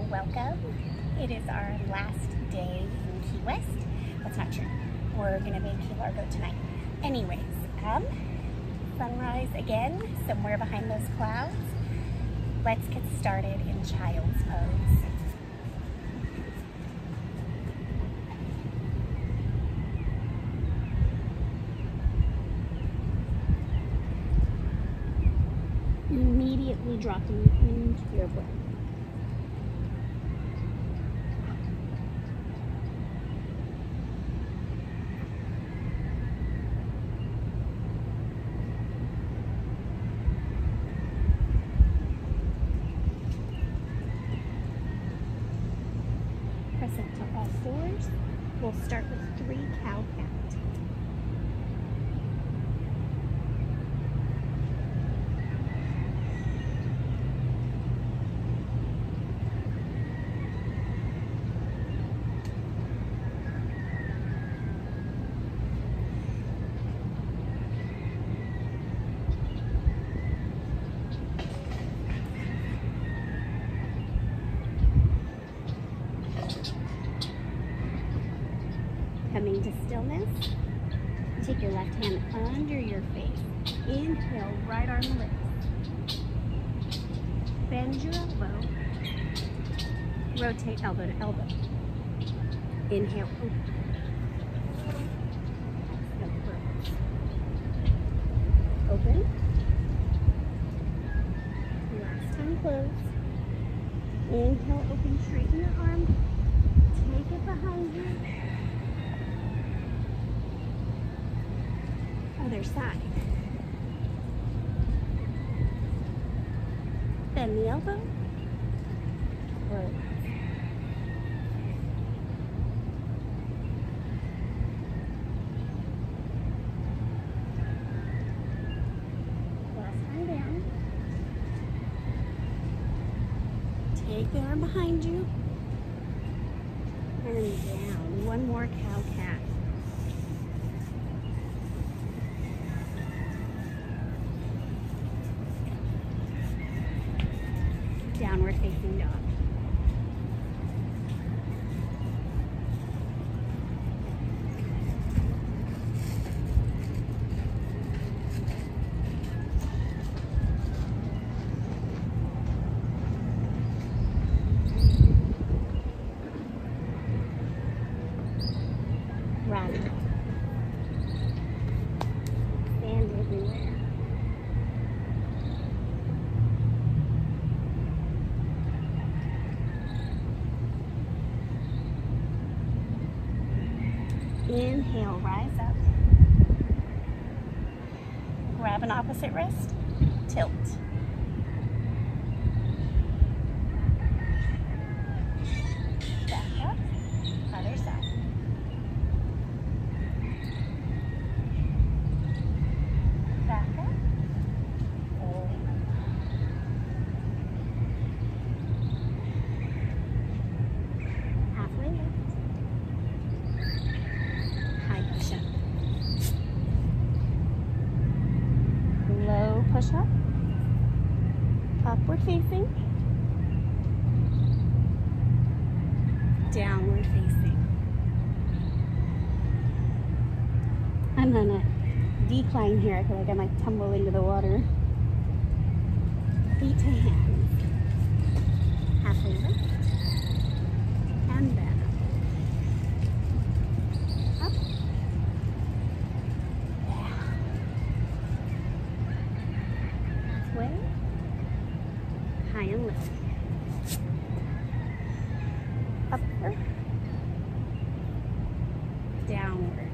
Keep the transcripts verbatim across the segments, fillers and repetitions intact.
welcome. It is our last day in Key West. That's not true. We're gonna be in Key Largo tonight. Anyways, um, sunrise again, somewhere behind those clouds. Let's get started in child's pose. Immediately dropping into your breath. Press into all fours. We'll start with three cow count. Coming to stillness, take your left hand under your face. Inhale, right arm lifts. Bend your elbow. Rotate elbow to elbow. Inhale, open. Open. Last time close. Inhale, open, straighten your arm. Take it behind you. Other side. Bend the elbow. Close. Last time down. Take the arm behind you. And down. One more cow cat. Downward facing dog. Run. Sand everywhere. Inhale, rise up. Grab an opposite wrist, tilt. Back up, other side. Back up, hold. Halfway lift. Low push up, upward facing, downward facing. I'm on a decline here. I feel like I might tumble into the water. Feet to hands, halfway lift, and back. Up. Way, high and low. Upward, downward.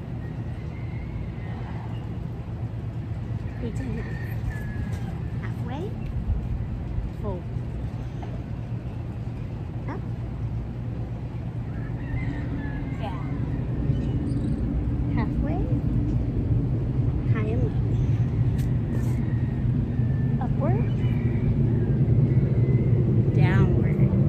Feet to hands. Halfway, fold. Up, down. Halfway, high and low. Upward, downward.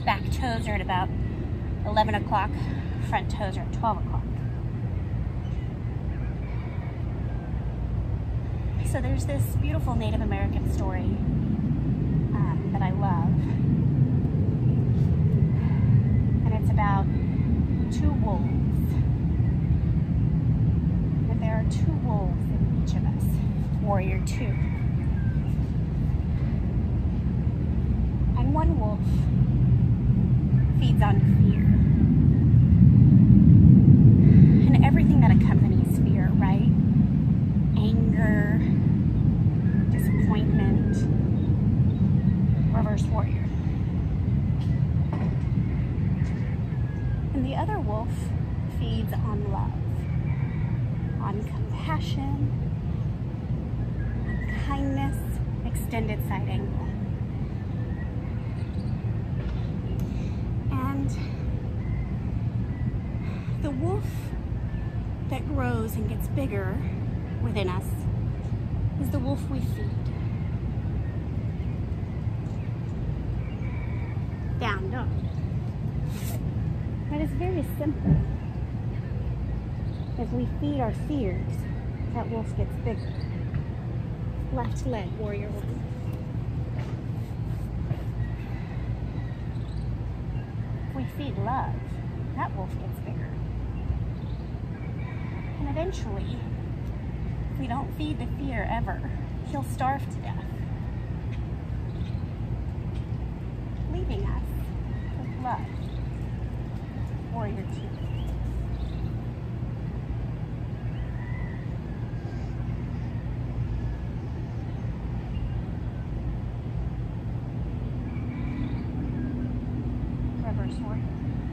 Back toes are at about eleven o'clock. Front toes are at twelve o'clock. So there's this beautiful Native American story um, that I love. And it's about two wolves. And there are two wolves in each of us. Warrior two. And one wolf feeds on fear. And everything that accompanies fear, right? Anger, disappointment, reverse warrior. And the other wolf feeds on love, on compassion, on kindness, extended side angle. And the wolf that grows and gets bigger within us is the wolf we feed. Down dog. That is very simple. If we feed our fears, that wolf gets bigger. Left leg, warrior one. If we feed love, that wolf gets bigger. And eventually, if we don't feed the fear ever, he'll starve to death, leaving us with love. Warrior two. Reverse warrior.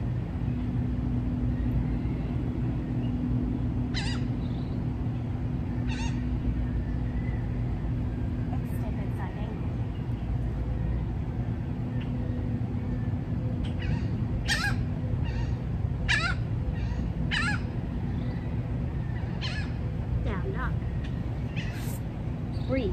Breathe.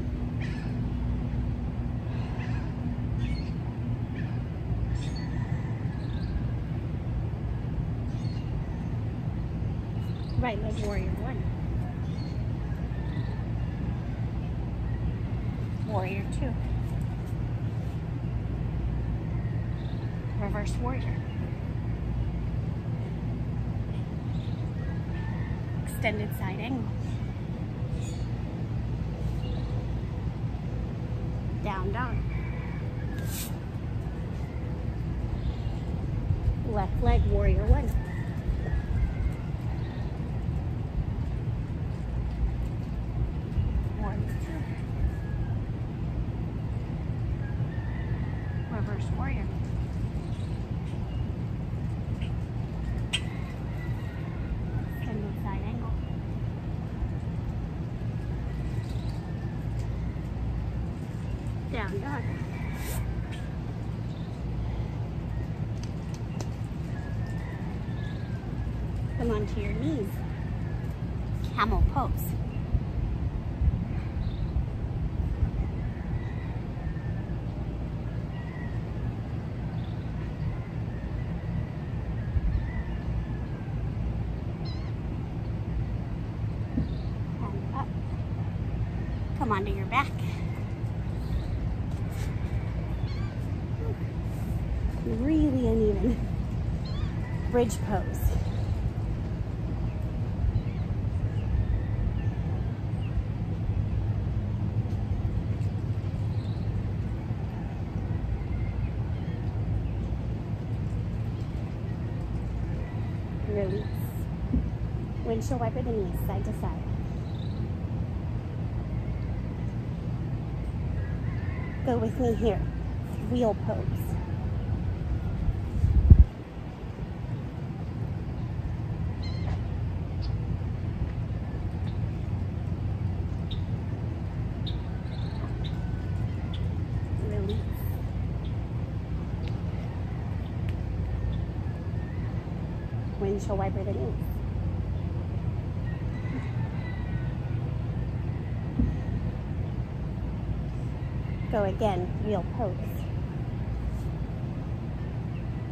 Right leg, warrior one. Warrior two. Reverse warrior. Extended side angle. Down dog. Left leg, warrior one. Warrior two. Reverse warrior. Extended side angle. Down dog. Come onto your knees. Camel pose. And up. Come onto your back. Really uneven. Bridge pose. Release. Windshield wiper the knees, side to side. Go with me here. Wheel pose. Windshield wiper the knees. Go again, wheel pose.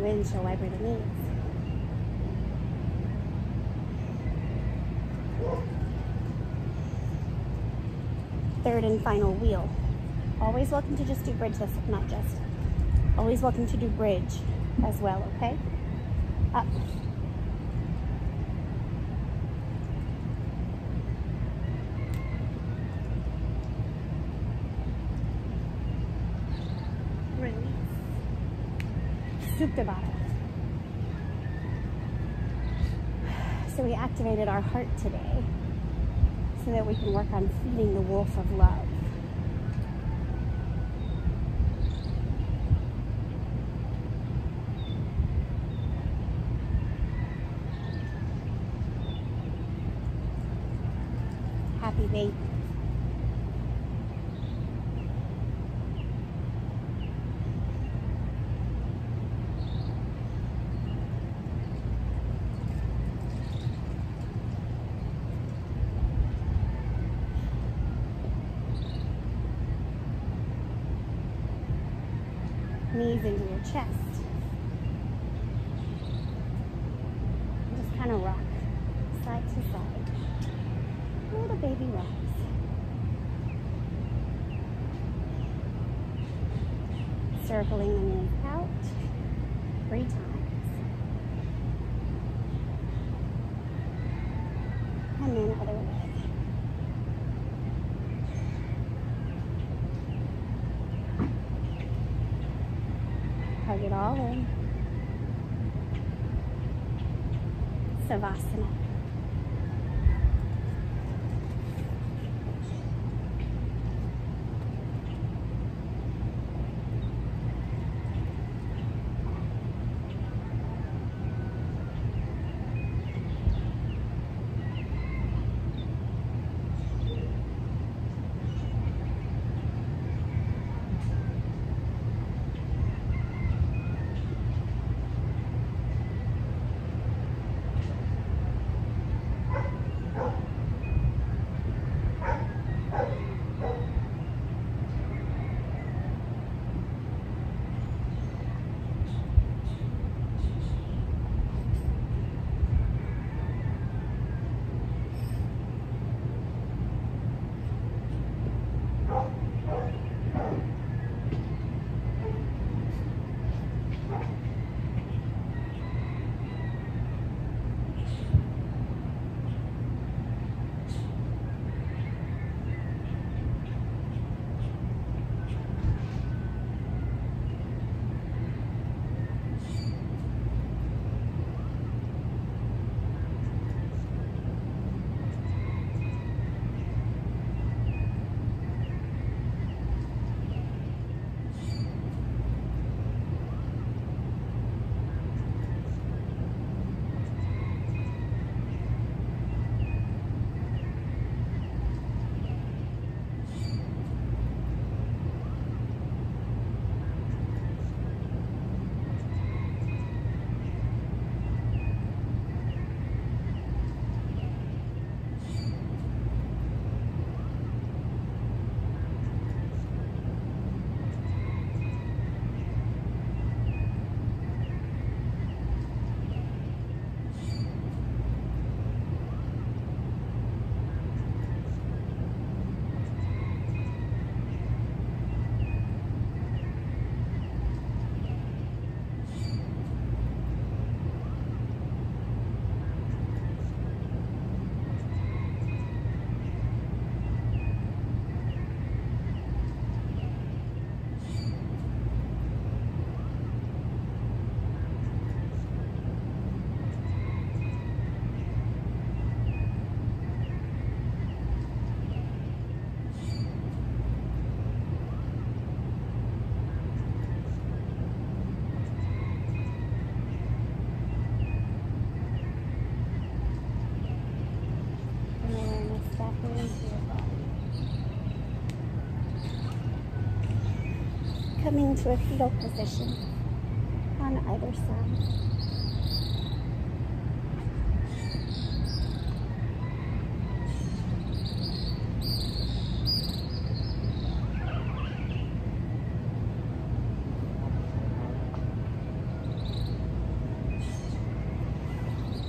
windshield wiper the needs. Third and final wheel. Always welcome to just do bridge this, not just. Always welcome to do bridge as well, okay? Up. Release. Soup de bottle. So we activated our heart today so that we can work on feeding the wolf of love. Happy baby. Knees into your chest. Just kind of rock side to side. Little baby rocks. Circling the knees out three times. And then other way. Hug it all in. Savasana. Coming to a fetal position on either side.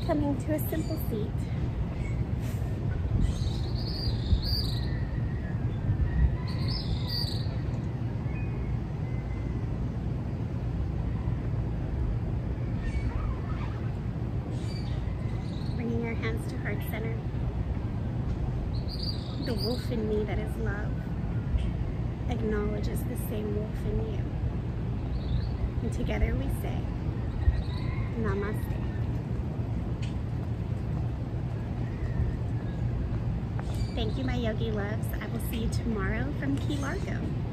coming to a simple seat. Bringing our hands to heart center. The wolf in me that is love acknowledges the same wolf in you. And together we say, Namaste. Thank you, my yogi loves. I will see you tomorrow from Key Largo.